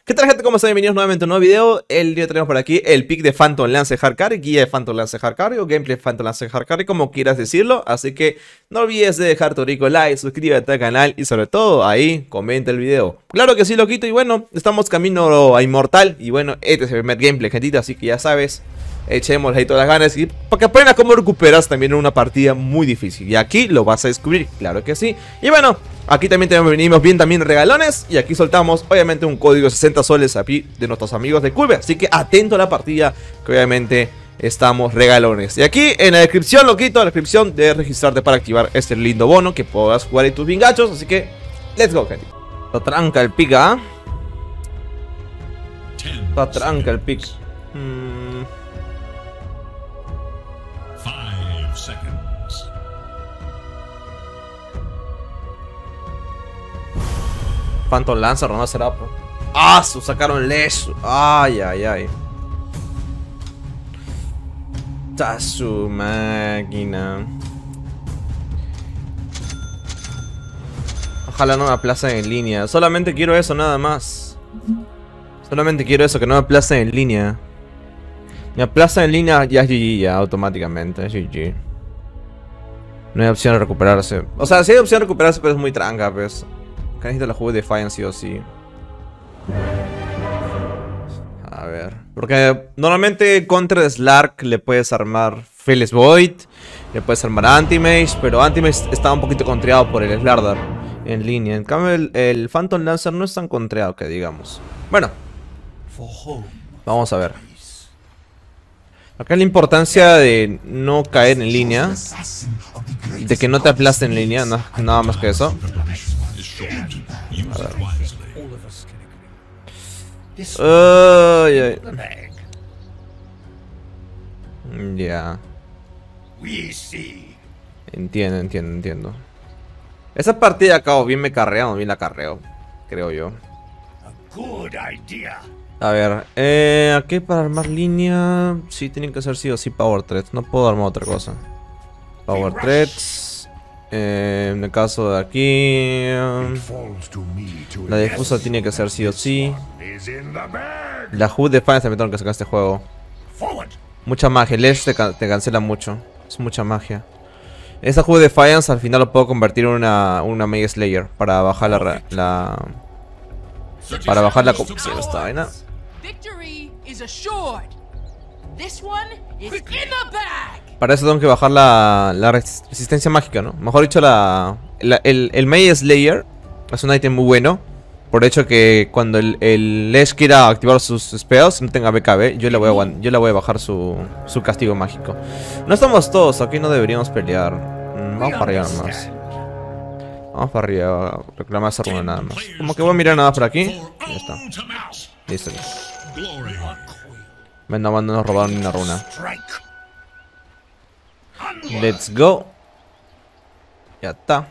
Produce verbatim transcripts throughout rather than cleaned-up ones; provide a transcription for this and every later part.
¿Qué tal, gente? ¿Cómo están? Bienvenidos nuevamente a un nuevo video. El día tenemos por aquí el pick de Phantom Lance Hard Carry, guía de Phantom Lance Hard Carry o gameplay de Phantom Lance Hard Carry, como quieras decirlo. Así que no olvides de dejar tu rico like, suscríbete al canal y sobre todo ahí comenta el video. Claro que sí, loquito. Y bueno, estamos camino a Inmortal. Y bueno, este es el primer gameplay, gentita, así que ya sabes, echemos ahí todas las ganas y para que aprendas cómo recuperas también en una partida muy difícil. Y aquí lo vas a descubrir, claro que sí. Y bueno, aquí también tenemos, venimos bien también regalones. Y aquí soltamos obviamente un código de sesenta soles aquí de nuestros amigos de Curve. Así que atento a la partida, que obviamente estamos regalones. Y aquí en la descripción, loquito, en la descripción de registrarte para activar este lindo bono, que puedas jugar en tus bingachos. Así que, let's go, gente. Lo tranca el pick, ¿ah? ¿eh? Lo tranca el pick. Hmm. Phantom Lancer, no será. Ah, su sacaron Lesh. Ay, ay, ay. Está su máquina. Ojalá no me aplacen en línea. Solamente quiero eso, nada más. Solamente quiero eso, que no me aplacen en línea. Me aplazan en línea, ya es G G, ya automáticamente. Es G G. No hay opción de recuperarse. O sea, sí hay opción de recuperarse, pero es muy tranca, pues. Acá necesito la juego de Defiance sí o sí. A ver. Porque normalmente contra Slark le puedes armar Fearless Void, le puedes armar Anti-Mage, pero Anti-Mage está un poquito contreado por el Slardar en línea. En cambio el, el Phantom Lancer no es tan contreado que digamos. Bueno, vamos a ver. Acá la importancia de no caer en línea, de que no te aplasten en línea, no, nada más que eso. Ay, ay. Ya. Entiendo, entiendo, entiendo. Esa partida acabo bien me carrearon, bien la carreo, creo yo. A ver, eh, aquí para armar línea, sí tienen que ser sí o sí Power Threads, no puedo armar otra cosa. Power Threads. Eh, en el caso de aquí, um, la difusa tiene que ser sí o sí. La H U D Defiance también tengo que sacar este juego. Mucha magia, el Edge te, can te cancela mucho. Es mucha magia. Esta H U D Defiance al final lo puedo convertir en una, una Mega Slayer para bajar la, la para bajar la corrupción esta vaina. Para eso tengo que bajar la, la resistencia mágica, ¿no? Mejor dicho, la, la el, el Mega Slayer es un ítem muy bueno. Por hecho que cuando el, el Lesh quiera activar sus spells, no tenga B K B, yo le voy a, yo le voy a bajar su, su castigo mágico. No estamos todos, aquí no deberíamos pelear. Mm, vamos para arriba nomás. Vamos para arriba, reclamar esa runa nada más. Como que voy a mirar nada por aquí. Ya está. Listo. Venga, no nos robaron ni una runa. Let's go. Ya está.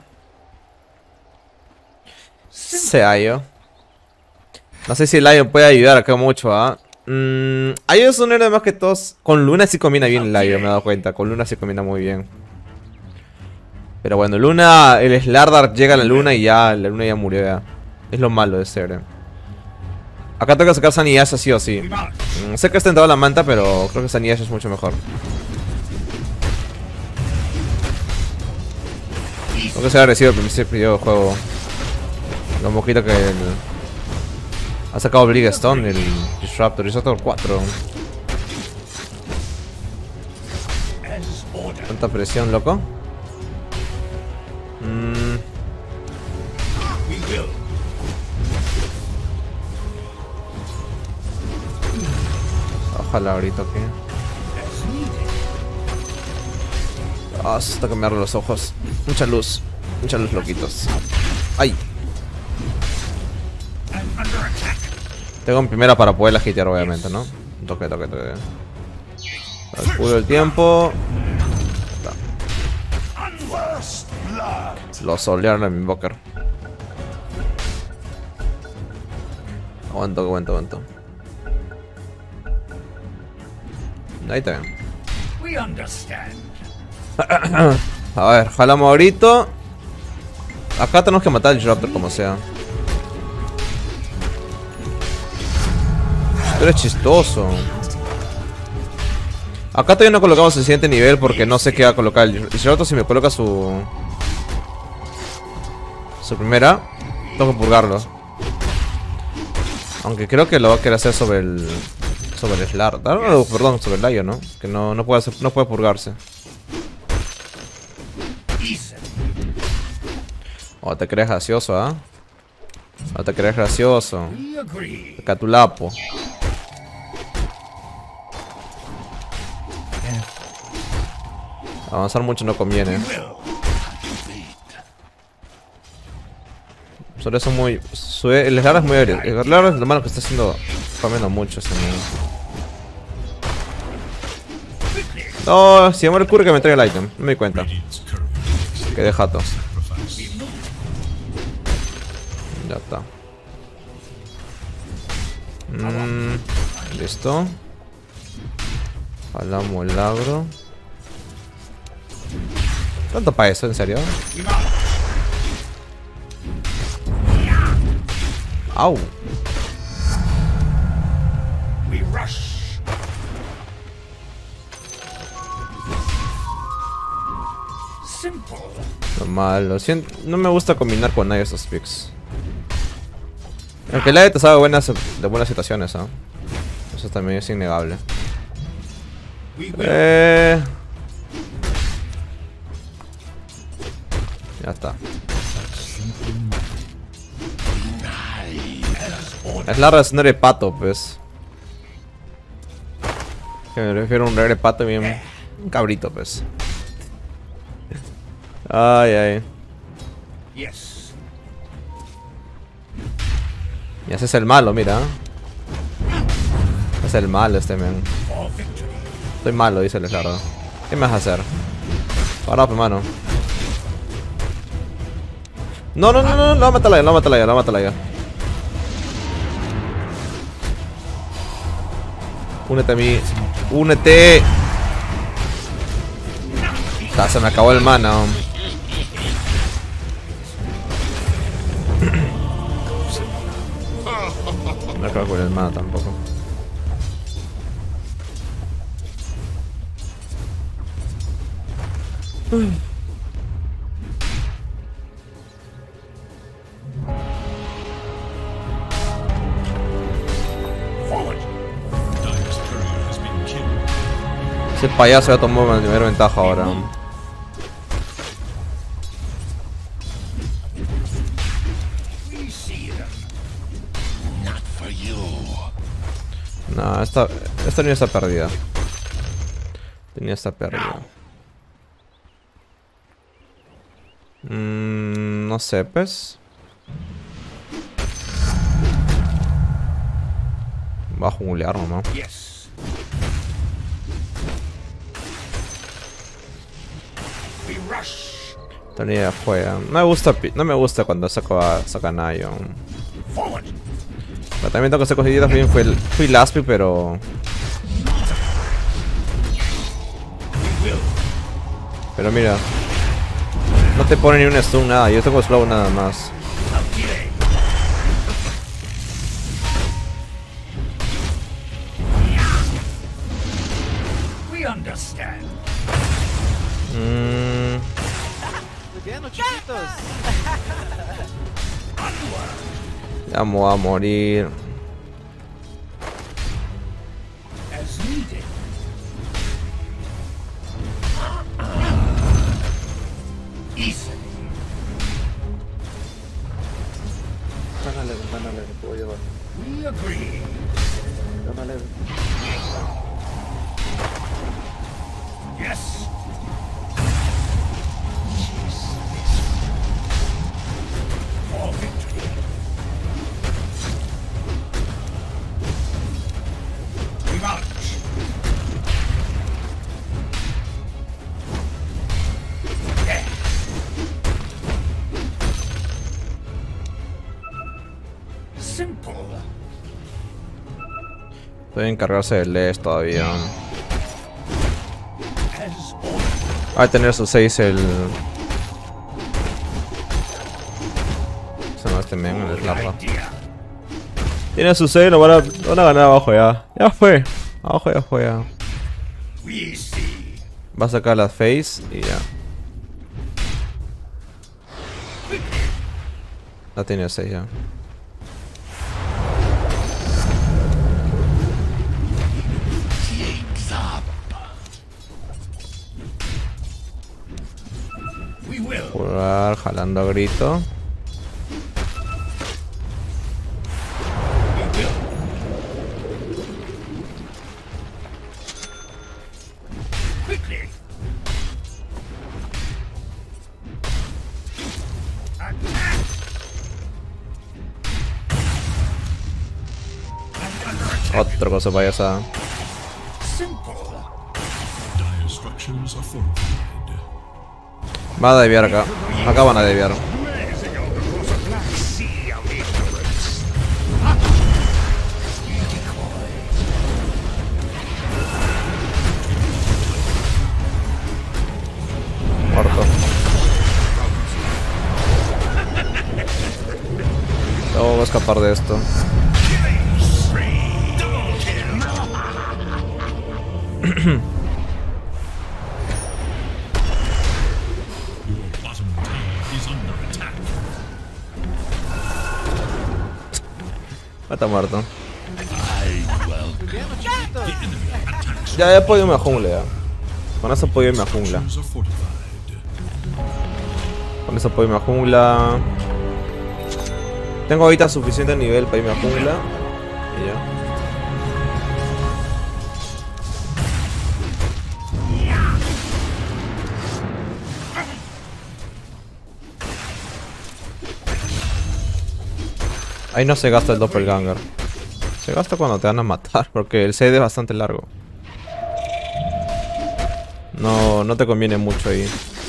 Sea yo. No sé si el Lion puede ayudar acá mucho, ¿ah? ¿eh? Mm, Ayo es un héroe más que todos. Con Luna sí combina bien el Lion, me he dado cuenta. Con Luna sí combina muy bien. Pero bueno, Luna, el Slardar llega a la Luna y ya, la Luna ya murió ya. Es lo malo de ser, eh. Acá tengo que sacar Saniyasha sí o sí. Mm, sé que está entrado la manta, pero creo que Saniyasha es mucho mejor. Tengo que ser agresivo al principio del juego. Lo poquito que el... ha sacado Brigstone, el Disruptor, Disruptor cuatro. Tanta presión, loco. Mm. Ojalá ahorita que... Ah, hasta que me abro los ojos. Mucha luz. Mucha luz, loquitos. ¡Ay! Tengo en primera para poderla hitear, obviamente, ¿no? Toque, toque, toque. Calculo el tiempo. Lo solearon en mi invoker. Aguanto, aguanto, aguanto. Ahí está bien. A ver, jalamos ahorita. Acá tenemos que matar al Disruptor como sea. Tú eres chistoso. Acá todavía no colocamos el siguiente nivel porque no sé qué va a colocar. El Geraldo, si me coloca su... Su primera, tengo que purgarlo. Aunque creo que lo va a querer hacer sobre el... Sobre el Slar. Ah, no, perdón, sobre el Lion, ¿no? Que no, no, puede hacer, no puede purgarse. Oh, te crees gracioso, ¿ah? ¿eh? Oh, te crees gracioso. Acá tu lapo. Avanzar mucho no conviene. Sobre eso muy... Sube, el Slar es muy aéreo. El Slar es lo malo que está haciendo... Comiendo mucho ese nivel. No, si me muere el curry que me traiga el item. No me di cuenta. Quedé jato. Ya está. Mm, listo. Jalamos el agro. ¿Tanto para eso? ¿En serio? Au. Normal, lo siento. No me gusta combinar con nadie esos picks. Aunque la te sabe buenas, de buenas situaciones, ¿eh? Eso también es innegable. Eh... Ya está. Es la razón de pato, pues. Que me refiero a un rare pato bien. Un cabrito, pues. Ay, ay. Y ese es el malo, mira. Es el malo este men. Soy malo, dice el Slardo. ¿Qué me vas a hacer? Para, pues, mano. No, no, no, no, no, no, mátala ya, no, mátala ya, no, mátala ya. Únete a mí. Únete. Ah, se me acabó el mana. No acabo con el mana tampoco. Ese payaso ya tomó la primera ventaja ahora. No, esta, esta línea está perdida. Esta línea está perdida. Mm, no sé, pues. Va a junglear nomás. Esta línea juega. No me gusta, no me gusta cuando saco a, sacan a Ion. Pero también tengo que hacer cositas bien. Fui, el, fui last pick, pero... Pero mira. No te pone ni un stun, nada. Yo tengo slow nada más. Mmm... Ya me voy a morir. Gánale, gánale, te puedo llevar. Gánale. Pueden encargarse del Les todavía. Va a tener su seis el... Se me este men, el Slardo. Tiene su C, lo van a, lo van a ganar abajo ya. Ya fue. Abajo ya fue ya. Va a sacar las face y ya. La tiene seis ya. Jugar, jalando a grito. Otra cosa payasa. Va a desviar acá. Acá van a desviar. Muerto. No voy a escapar de esto. Está muerto. Ya, ya puedo irme a jungla ya. Con eso puedo irme a jungla. Con eso puedo irme a jungla. Tengo ahorita suficiente nivel para irme a jungla. Y ya. Ahí no se gasta el doppelganger. Se gasta cuando te van a matar, porque el C D es bastante largo. No, no te conviene mucho ahí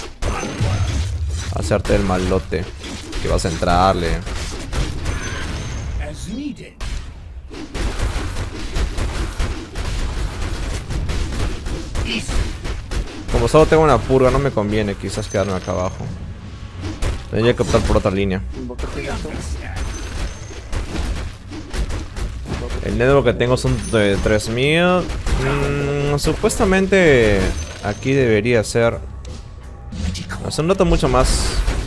hacerte el malote, que vas a entrarle. Como solo tengo una purga, no me conviene quizás quedarme acá abajo. Tendría que optar por otra línea. El network que tengo son de tres mil. Mm, supuestamente aquí debería ser. Es un dato mucho más.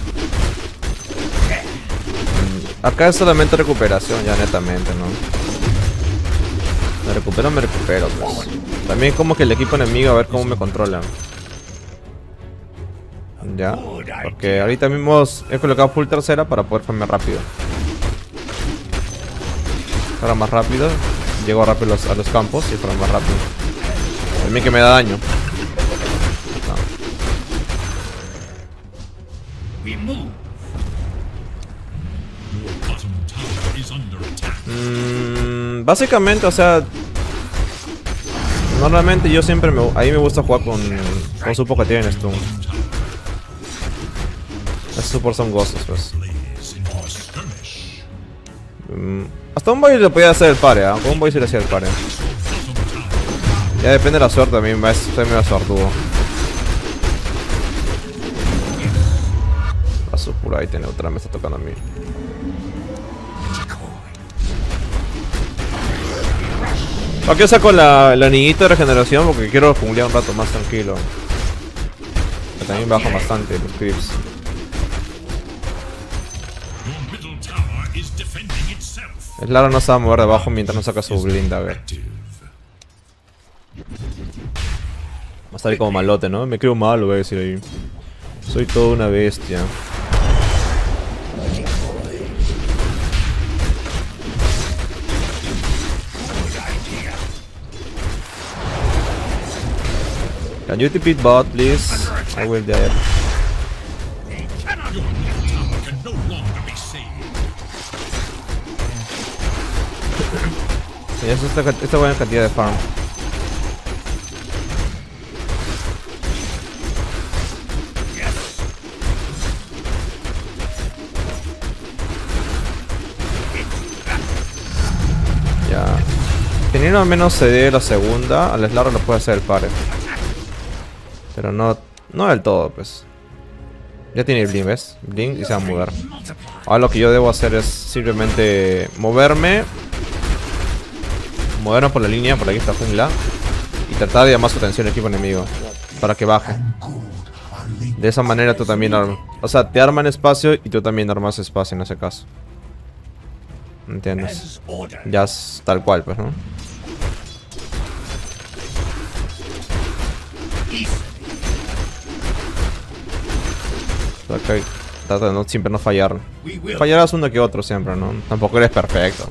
Mm, acá es solamente recuperación, ya netamente, ¿no? Me recupero, me recupero, pues. También como que el equipo enemigo a ver cómo me controlan. Ya. Porque ahorita mismo he colocado full tercera para poder farmear rápido. Ahora más rápido, llego rápido a los, a los campos y fuera más rápido. También que me da daño. No. Mm, básicamente, o sea, normalmente yo siempre me, ahí me gusta jugar con, con supo que tienen stun. Esos support son gozos, pues. Mm. Hasta un boy le podía hacer el pare, ¿eh? Con un boy sí le hacía el pare. Ya depende de la suerte también, va a ser medio suertudo. La supura ahí tiene otra, me está tocando a mí. Aquí saco la, el anillito de regeneración porque quiero junglear un rato más tranquilo. Que también baja bastante los creeps. El Lara no se va a mover de abajo mientras no saca su blinda, a ver. Va a salir como malote, ¿no? Me creo malo, voy a decir ahí. Soy toda una bestia. Can you T P bot, please? I will die. Y eso es esta, esta buena cantidad de farm. Ya. Teniendo al menos C D la segunda, al Slarro lo puede hacer el pare. Pero no, no del todo, pues. Ya tiene el blink, ¿ves? Blink y se va a mover. Ahora lo que yo debo hacer es simplemente moverme movernos por la línea, por aquí está jungla. Y tratar de llamar su atención al equipo enemigo. Para que baje. De esa manera tú también armas. O sea, te arman espacio y tú también armas espacio en ese caso. ¿Entiendes? Ya es tal cual, pues, ¿no? Okay. Trata de no, siempre no fallar. Fallarás uno que otro siempre, ¿no? Tampoco eres perfecto.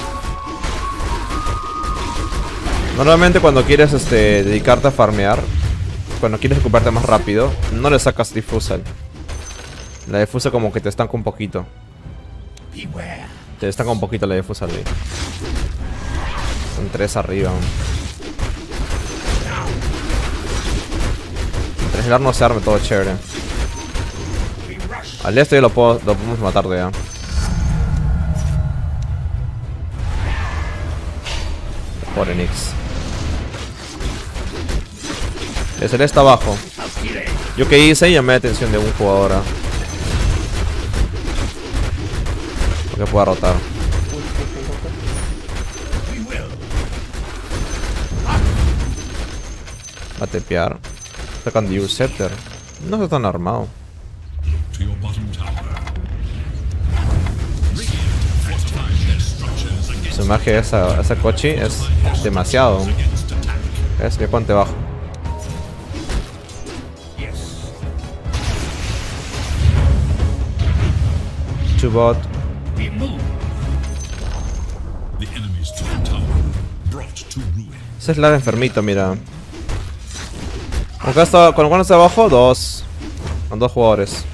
Normalmente cuando quieres este, dedicarte a farmear, cuando quieres ocuparte más rápido, no le sacas Diffusal. La Diffusal como que te estanca un poquito. Te estanca un poquito la Diffusal ahí. Son tres arriba. Entre el no se arme todo chévere. Al este lo, puedo, lo podemos matar de ya. Pobre Nix. El Celeste está abajo. Yo que hice y llamé la atención de un jugador. ¿eh? Porque pueda rotar. Va a tepear. Sacan de Scepter. No está tan armado. Su magia esa, esa Kochi es demasiado. Es que ponte bajo. Two bot. Ese es la enfermito, mira. Acá está, con cuando está abajo, dos. Con dos jugadores.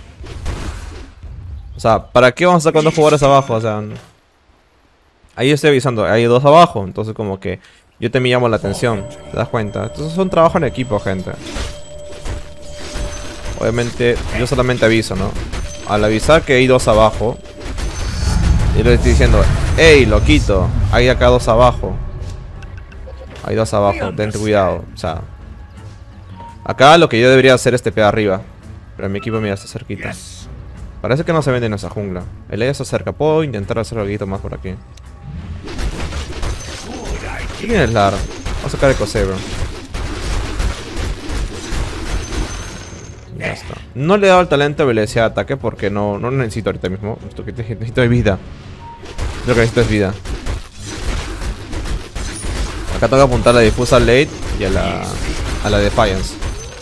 O sea, ¿para qué vamos a estar con dos jugadores abajo? O sea, ahí estoy avisando, hay dos abajo. Entonces como que yo te me llamo la atención. ¿Te das cuenta? Entonces es un trabajo en equipo, gente. Obviamente yo solamente aviso, ¿no? Al avisar que hay dos abajo, yo le estoy diciendo: hey, loquito, hay acá dos abajo. Hay dos abajo, ten cuidado. O sea, acá lo que yo debería hacer es tepear arriba. Pero mi equipo mira, está cerquita. Parece que no se vende en esa jungla. El Eya se acerca. Puedo intentar hacer algo más por aquí. ¿Qué viene el Lar? Vamos a sacar el Cosebro. Ya está. No le he dado el talento de velocidad de ataque porque no, no lo necesito ahorita mismo. Esto que necesito es vida. Lo que necesito es vida. Acá tengo que apuntar a la Diffusal Late y a la, a la Defiance.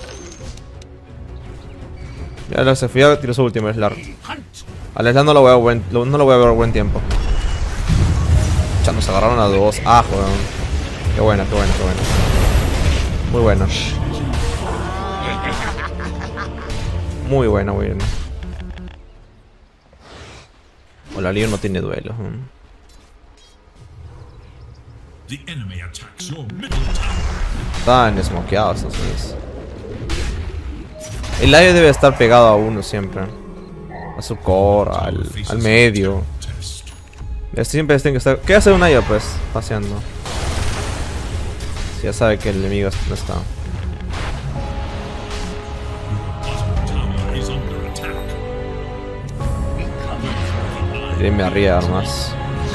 Ya la Sefía tiró su último Slar. Al Slar no lo voy a buen, no lo voy a ver buen tiempo. Ya nos agarraron a dos. Ah, joder. Qué buena, qué buena, qué buena. Muy buena. Muy buena, muy buena. O la Leon no tiene duelo. Están smokeados esos míos. El aire debe estar pegado a uno siempre. A su core, al, al medio. Siempre tiene que estar. ¿Qué hace un Aya pues? Paseando. Si ya sabe que el enemigo no está. Irme arriba más.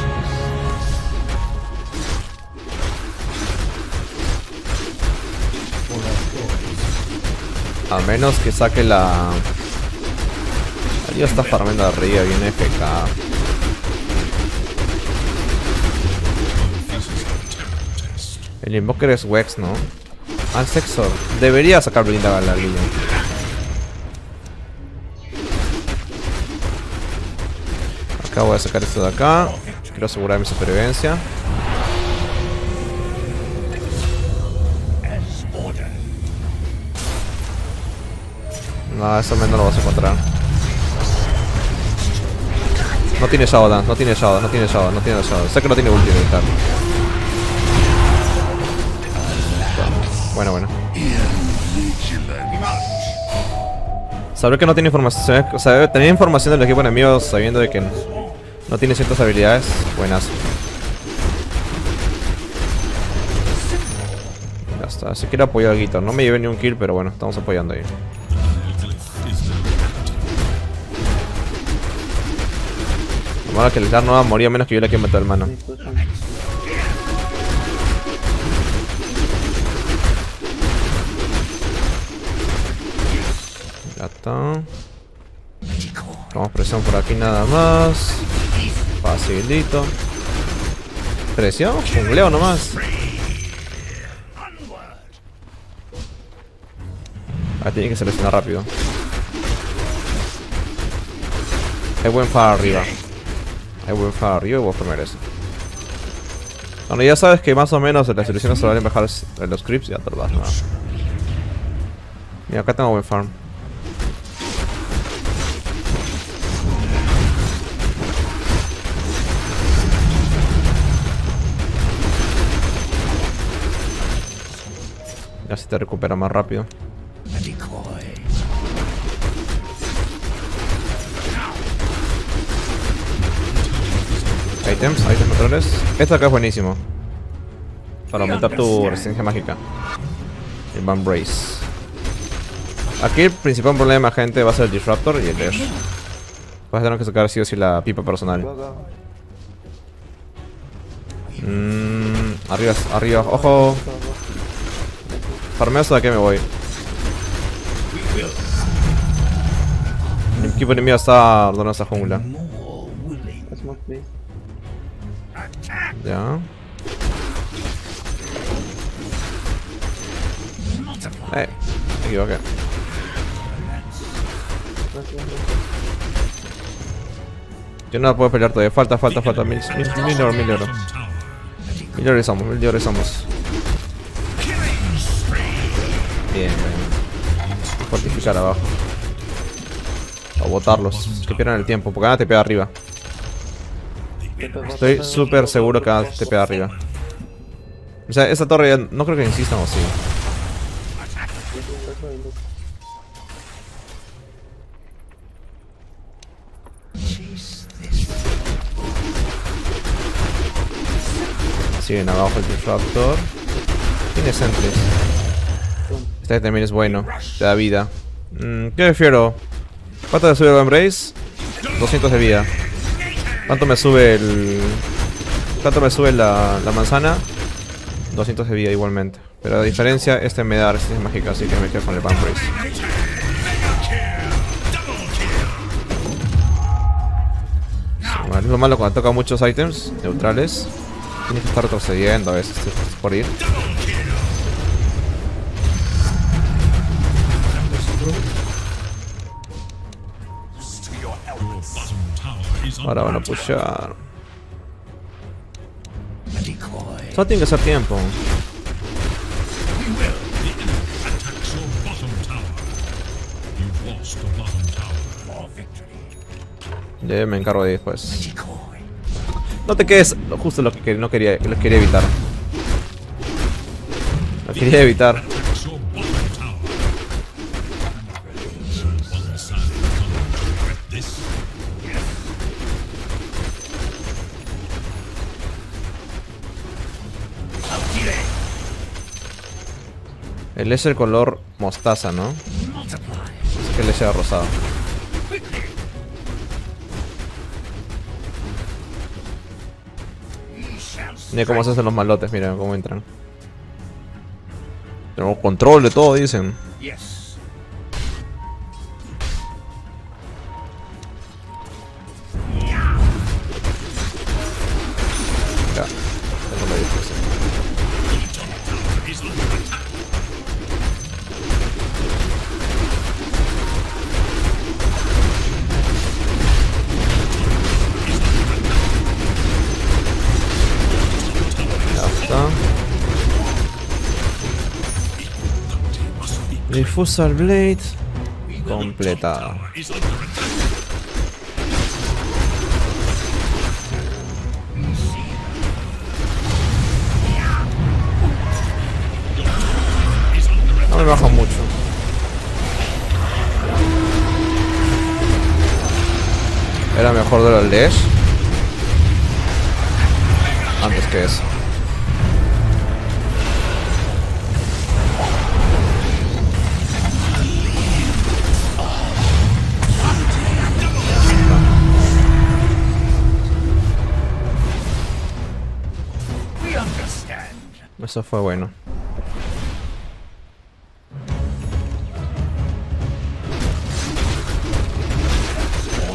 A menos que saque la... Ahí ya está farmando arriba, viene F K. El Invoker es Wex, ¿no? Al Sexor. Debería sacar blinda a la línea. Acá voy a sacar esto de acá. Quiero asegurar mi supervivencia. No, eso menos lo vas a encontrar. No tiene Shadow Dance, no tiene Shadow, no tiene Shadow, no tiene Shadow. Sé que no tiene ulti militar. Bueno, bueno. Saber que no tiene información, o sea, tener información del equipo enemigo sabiendo de que no tiene ciertas habilidades, buenas. Ya está, si quiero apoyar a Guitar. No me llevé ni un kill, pero bueno, estamos apoyando ahí. Lo malo es que el Slar no va a morir a menos que yo le quiera meter el mano. está. Vamos presión por aquí nada más. Facilito. Presión, jungleo nomás. Ah, tiene que seleccionar rápido. Hay buen far arriba. Hay buen far arriba y voy a farmear eso. Bueno, ya sabes que más o menos las selecciones se van a bajar los creeps y ya te lo vas, ¿no? Mira, acá tengo buen farm. Ya se te recupera más rápido. Items, items naturales. Esto acá es buenísimo para aumentar tu resistencia mágica. El Van Brace. Aquí el principal problema, gente, va a ser el Disruptor y el Dash. Vas a tener que sacar sí o sí la pipa personal. Mm, arriba, arriba, ojo. Farmeo hasta que me voy. El equipo enemigo está ordenando esa jungla. Ya. Eh, me equivoqué. Yo no puedo pelear todavía. Falta, falta, falta. Mil, mil, mil oro, mil oro. Mil oro somos, mil oro somos. Bien, bien. Fortificar abajo. O botarlos. Que pierdan el tiempo. Porque van a te pega arriba. Estoy súper seguro que van a te pega arriba. O sea, esta torre ya no creo que insistan o sí. Siguen abajo el Disruptor. Tiene sentries. Este también es bueno. Te da vida. Mm, ¿Qué prefiero? ¿Cuánto me sube el Embrace? doscientos de vida. ¿Cuánto me sube el... ¿Cuánto me sube la, la manzana? doscientos de vida igualmente. Pero a diferencia, este me da resistencia mágica, así que me quedo con el Embrace. Vale, es lo malo cuando toca muchos ítems neutrales. Tienes que estar retrocediendo a veces por ir. Ahora van a pushar. Solo tiene que ser tiempo. Ya me encargo de después. No te quedes justo lo que no quería, lo quería evitar. Lo quería evitar. El es el color mostaza, ¿no? Es que el es rosado. Mira cómo se hacen los malotes, mira cómo entran. Tenemos control de todo, dicen. Ya, tengo la discusión. Diffusal Blade completado. No me baja mucho. Era mejor de los Lesh antes que eso. Eso fue bueno.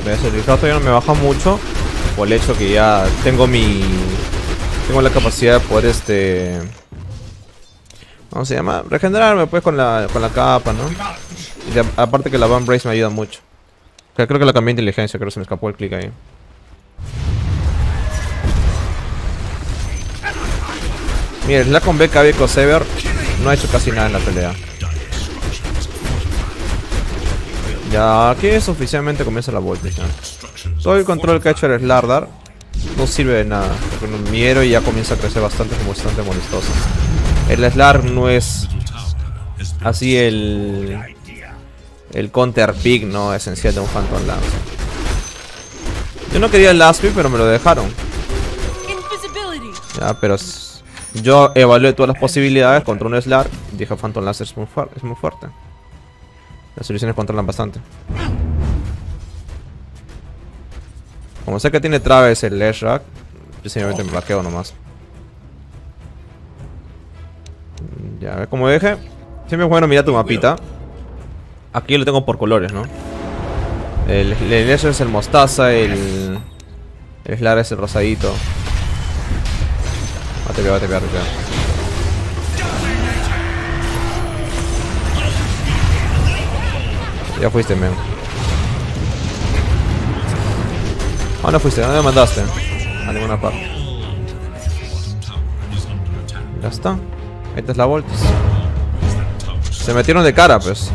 ¿Ves? El rato ya no me baja mucho. Por el hecho que ya tengo mi... Tengo la capacidad de poder este... ¿Cómo se llama? Regenerarme pues con la, con la capa, ¿no? Y de, aparte que la Van Brace me ayuda mucho. Creo que la cambié de inteligencia, creo que se me escapó el clic ahí. Mira, la con B K B con Sever no ha hecho casi nada en la pelea. Ya aquí es oficialmente comienza la vuelta ya. Todo el control que ha hecho el Slardar no sirve de nada, porque mi héroe ya comienza a crecer bastante, como bastante molestoso. El Slar no es así el el counter pick no esencial de un Phantom Lance. Yo no quería el last pick, pero me lo dejaron. Ya, pero yo evalué todas las posibilidades contra un Slar y dije Phantom Lance es muy, es muy fuerte. Las soluciones controlan bastante. Como sé que tiene Traves el Leshrac, yo simplemente me vaqueo nomás. Ya, ves como dije. Siempre es bueno mirar tu mapita. Aquí lo tengo por colores, ¿no? El, el Leshrac es el mostaza, el... El Slar es el rosadito. Va a te pegar, va a te pegar, te pegar. Ya fuiste, men. Ah, no fuiste, ¿a dónde me mandaste? A ninguna parte. Ya está. Esta es la Voltis. Se metieron de cara, pues.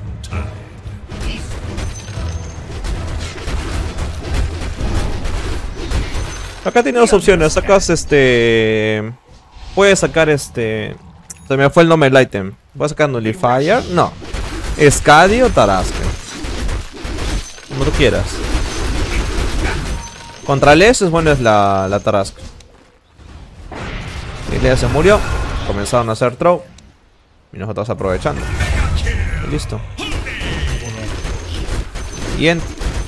Acá tiene dos opciones. Sacas este... Puedes sacar este... Se me fue el nombre del item. ¿Puedes sacar Nullifier? No. Skadi o Tarrasque. Como tú quieras. Contra Les es bueno es la, la Tarrasque. Ilea se murió. Comenzaron a hacer throw. Y nosotros aprovechando. Y listo. Y en...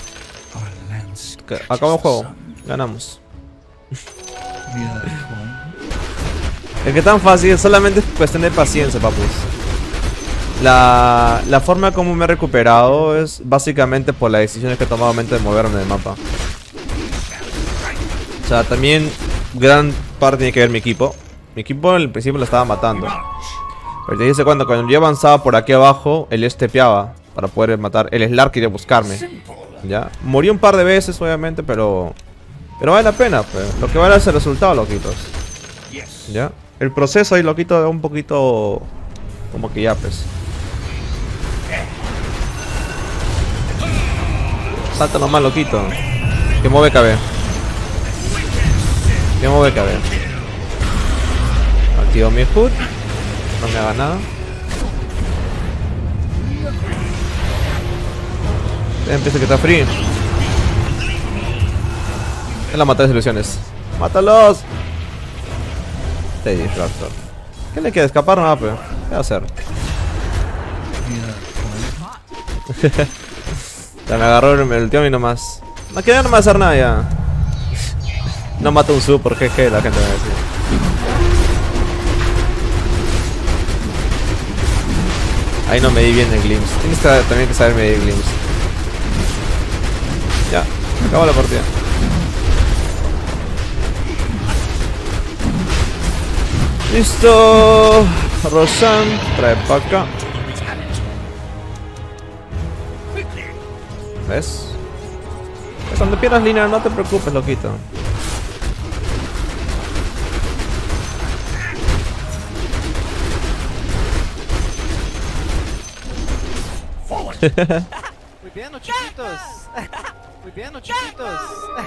Acabó el juego. Ganamos. Es que tan fácil, es solamente cuestión de paciencia, papus. La, la forma como me he recuperado es básicamente por las decisiones que he tomado al momento de moverme del mapa. O sea, también gran parte tiene que ver mi equipo. Mi equipo al principio lo estaba matando. Pero te dice cuando, cuando yo avanzaba por aquí abajo, él estepeaba para poder matar. El Slar quería buscarme. Ya. Morí un par de veces, obviamente, pero... Pero vale la pena, pues. Lo que vale es el resultado, loquitos. Ya. El proceso ahí, loquito, es un poquito... Como que ya, pues. Salta nomás, loquito. Que mueve K B. Que mueve K B. Activo mi hood. No me haga nada. Empieza que está free. Es la mata de ilusiones. ¡Mátalos! Teddy Raptor. ¿Qué le queda? ¿Escapar? No, pero ¿qué va a hacer? Ya me agarró el, el tío y nomás. No queda, no me va a hacer nada ya. No mata un sub por G G, la gente me va a decir. Ahí no me di bien el glimpse. Tienes que, también que saber medir glimpse. Ya, acabó la partida. Listo. Roshan, trae para acá. ¿Ves? Cuando pierdas línea no te preocupes, loquito. Muy bien, los chiquitos. Muy bien, los chiquitos.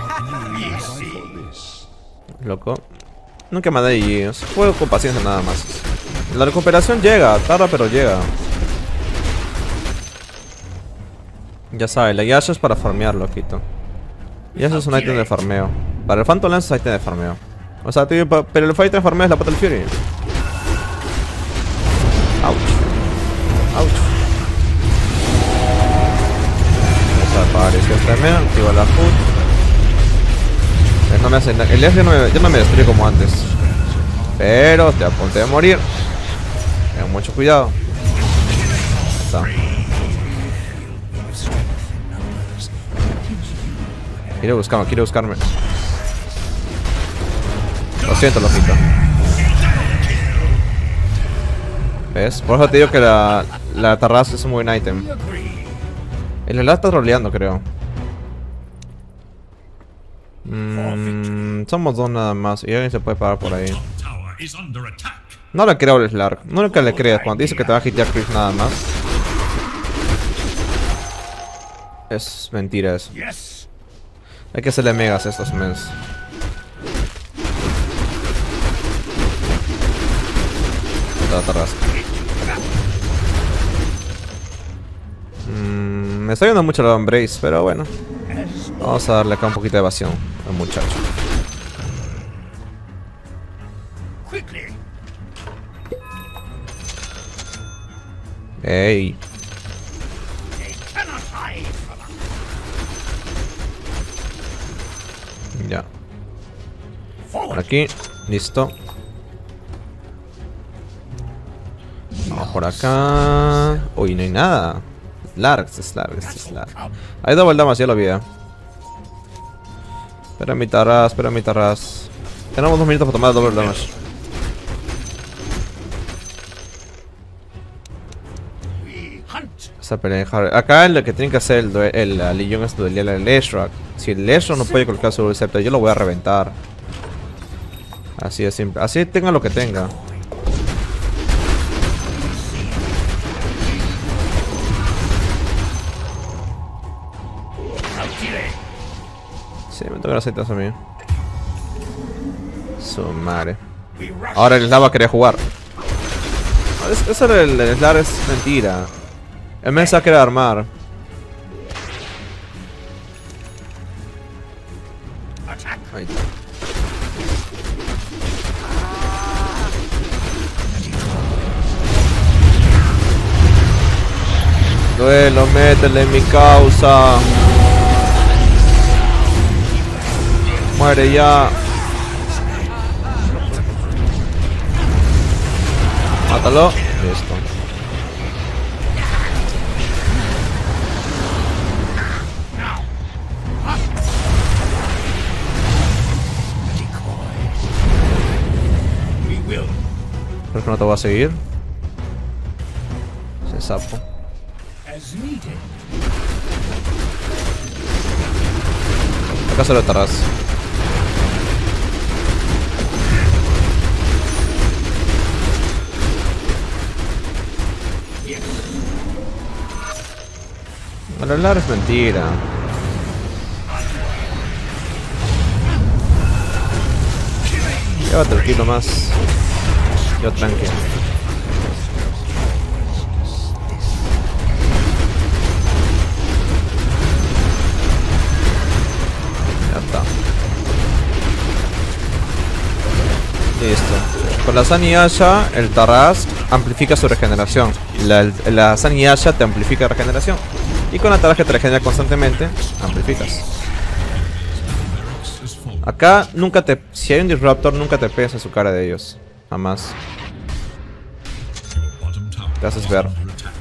Loco. Nunca me da I G. Juego con paciencia nada más. La recuperación llega, tarda pero llega. Ya sabes, la Yasha es para farmear, loquito. Yasha es un ítem de farmeo. Para el Phantom Lance es ítem de farmeo. O sea, tío, pero el ítem de farmeo es la Battle Fury. Ouch. Ouch. Apareció este men, activo la food. No me hace nada. El F no me, ya no me destruye como antes. Pero te apunté a morir. Ten mucho cuidado. Ahí está. Quiere buscarme, quiere buscarme. Lo siento, loquito. ¿Ves? Por eso te digo que la, la Tarrasque es un buen ítem. El helado está troleando, creo. Mm, somos dos nada más. Y alguien se puede parar por ahí. No le creo al Slark. No le que le creas. Cuando dice que te va a hitear Chris nada más. Es mentira eso. Hay que hacerle megas a estos mens. La Tarrasque. Mm, me está yendo mucho la Embrace, pero bueno. Vamos a darle acá un poquito de evasión al muchacho. Ey. Ya. Por aquí. Listo. Vamos por acá. Uy, no hay nada. Largs, es larg, es larg. Hay double damage, ya lo vi. Eh. Espera mi Tarras, espera mi Tarras. Tenemos dos minutos para tomar double damage. Esa pelea de Harry. Acá lo que tiene que hacer el, el, el Legion es duelear al Leshrac. Si el Leshrac no puede colocar su scepter, yo lo voy a reventar. Así de simple. Así tenga lo que tenga. Sí, me toca las setas a mí. Su madre. Ahora el Slava quería jugar. Eso era el, el Slava, es mentira. El men se va a querer armar. Ahí está. Duelo, métele en mi causa. Muere ya. Mátalo. Listo. Creo que no te voy a seguir. Ese sapo. Acá se lo tardas. Bueno, el Lar es mentira. Llévate el kilo más. Yo tranquilo. Ya está. Listo. Con la San y Asha, el Tarrasque amplifica su regeneración. La, la San y Asha te amplifica la regeneración. Y con la Tarrasque te regenera constantemente, amplificas. Acá nunca te... Si hay un Disruptor, nunca te pegas a su cara de ellos. Jamás. Te haces ver.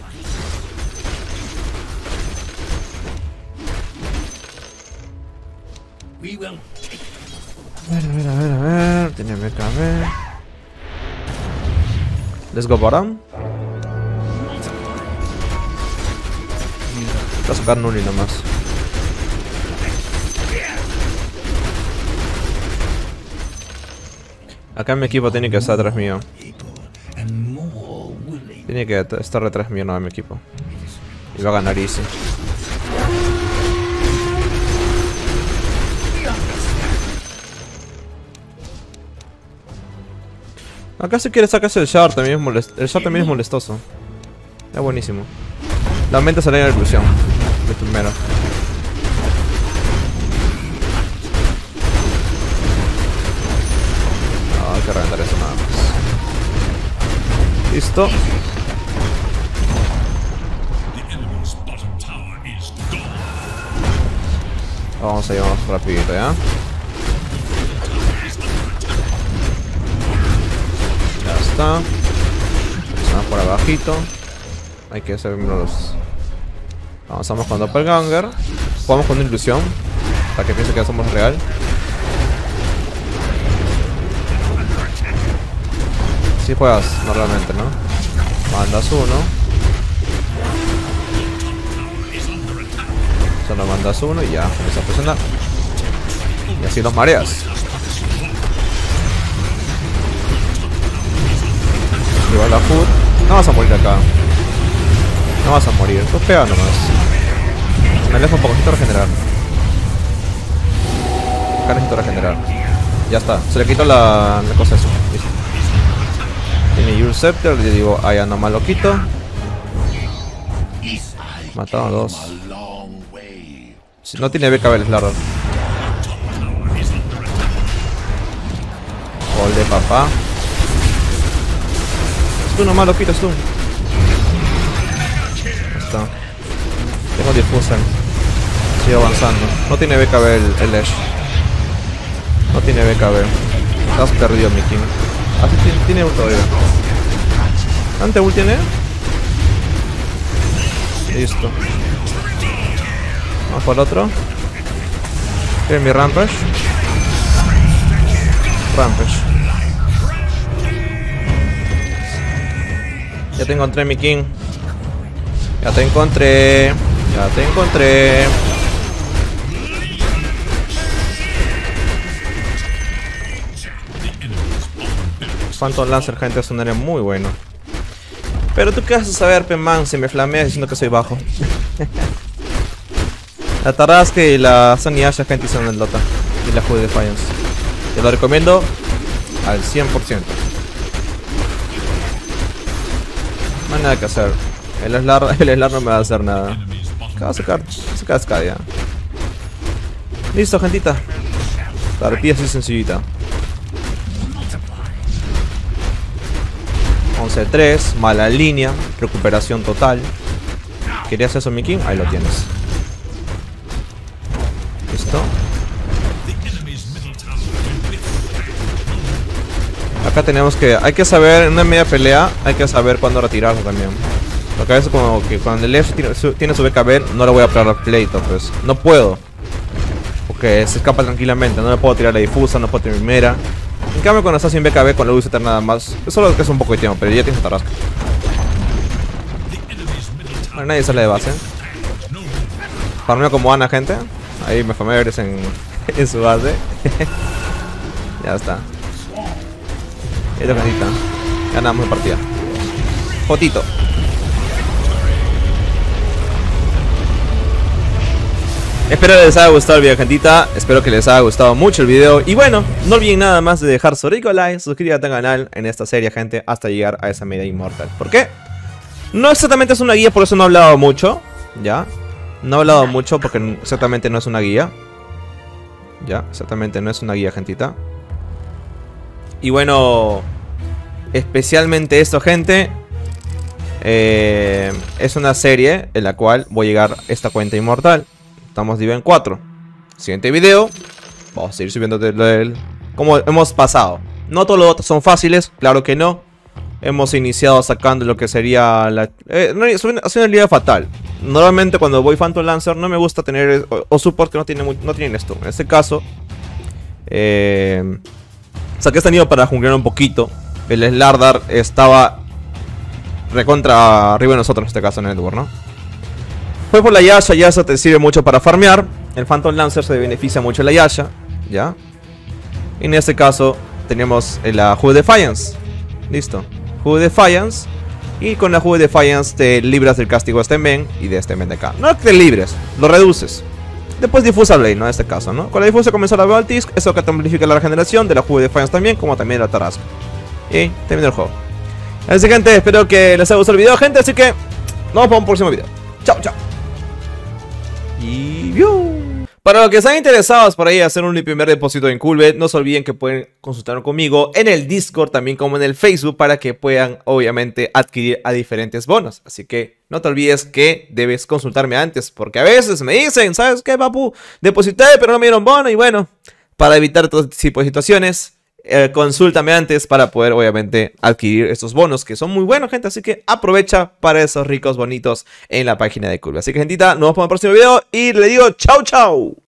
A ver, a ver, a ver, a ver. Tenía que ver. Let's go bottom. Voy a sacar Nulli nomás. Acá mi equipo tiene que estar atrás mío. Tiene que estar detrás mío, no, mi equipo. Y va a ganar easy. Acá si quiere sacarse el Shard también es molestoso. El Shard también es molestoso. Es buenísimo. La mente sale en la ilusión. De primero. No, hay que reventar eso nada más. Listo. Vamos a llevarnos rapidito, ¿ya? Ya está. Vamos por abajito. Hay que hacer los... Avanzamos con Doppelganger. Jugamos con ilusión. Para que piense que somos real. Si juegas normalmente, ¿no? Mandas uno. Solo mandas uno y ya empieza a presionar. Y así los mareas. Lleva la food. No vas a morir acá. No vas a morir. Tú pega nomás. Me alejo un poco. Necesito regenerar. Acá necesito regenerar. Ya está. Se le quitó la, la cosa esa. Listo. Tiene Your Scepter. Le digo, ay, anda mal loquito. Mataron a dos. No tiene B K B el Slardar. Gol de papá. Tú nomás loquito, tú. Está. Tengo Diffuser. Sigue avanzando. No tiene B K B el, el Ash. No tiene B K B. Estás perdido, mi king. Ah, sí, tiene, tiene ult todavía. ¿Ante ult tiene? Listo. Vamos por el otro. Tiene mi Rampage. Rampage. Ya te encontré, mi king. Ya te encontré. Ya te encontré. Phantom Lancer, gente, es un área muy bueno. Pero tú qué vas a saber, Penman, si me flameas diciendo que soy bajo. La Tarrasque y la Sunny Asha, gente, son el Dota. Y la Hood Defiance. Te lo recomiendo al cien por ciento. No hay nada que hacer. El Slar, el Slar no me va a hacer nada. ¿Qué va a sacar? Saca Scadia. Listo, gentita. La partida así sencillita. once tres, mala línea, recuperación total. ¿Querías eso, mi king? Ahí lo tienes. Listo. Acá tenemos que... Hay que saber, en una media pelea, hay que saber cuándo retirarlo también. Porque a veces como que cuando el F tiene su, tiene su B K B, no le voy a pegar al pleito, pues. No puedo. Porque se escapa tranquilamente, no le puedo tirar la difusa, no puedo tirar primera. En cambio cuando estás sin B K B con la U Z nada más, solo que es un poco de tiempo, pero ya tienes Tarrasque. Bueno, nadie sale de base. Farmeo como Ana, gente. Ahí me farmeo eres en, en su base. Ya está. Esto es gentita. Ganamos la partida. Fotito. Espero que les haya gustado el video, gentita. Espero que les haya gustado mucho el video. Y bueno, no olviden nada más de dejar su rico like, suscríbete al canal en esta serie, gente, hasta llegar a esa media inmortal. ¿Por qué? No exactamente es una guía, por eso no he hablado mucho. Ya. No he hablado mucho porque exactamente no es una guía. Ya, exactamente no es una guía, gentita. Y bueno, especialmente esto, gente. Eh, es una serie en la cual voy a llegar a esta cuenta inmortal. Estamos nivel cuatro. Siguiente video. Vamos a seguir subiendo del, como hemos pasado. No todos los otros son fáciles, claro que no. Hemos iniciado sacando lo que sería la... Eh, no, es una habilidad fatal. Normalmente cuando voy Phantom Lancer no me gusta tener... O, o support que no, tiene muy, no tienen esto. En este caso... Eh, saqué este nido para junglear un poquito. El Slardar estaba... recontra arriba de nosotros en este caso en el Network, ¿no? Fue por la Yasha, Yasha te sirve mucho para farmear. El Phantom Lancer se beneficia mucho de la Yasha, ¿ya? Y en este caso tenemos la Hood Defiance. Listo, Hood Defiance. Y con la Hood Defiance te libras del castigo de este men y de este men de acá. No te libres, lo reduces. Después difusa Blade, ¿no? En este caso, ¿no? Con la difusa comenzó la Baltisk. Eso que te amplifica la regeneración de la Hood Defiance también, como también la Tarrasque. Y termina el juego. Así que, gente, espero que les haya gustado el video, gente. Así que nos vemos para un próximo video. Chao, chao. Y ¡viu! Para los que están interesados por ahí hacer un primer depósito en Coolbet, no se olviden que pueden consultar conmigo en el Discord, también como en el Facebook, para que puedan obviamente adquirir a diferentes bonos. Así que no te olvides que debes consultarme antes, porque a veces me dicen, ¿sabes qué, papu? Deposité pero no me dieron bono. Y bueno, para evitar todo tipo de situaciones, Eh, consúltame antes para poder obviamente adquirir estos bonos que son muy buenos, gente. Así que aprovecha para esos ricos bonitos en la página de Coolbet. Así que, gentita, nos vemos para el próximo video y le digo chau chau.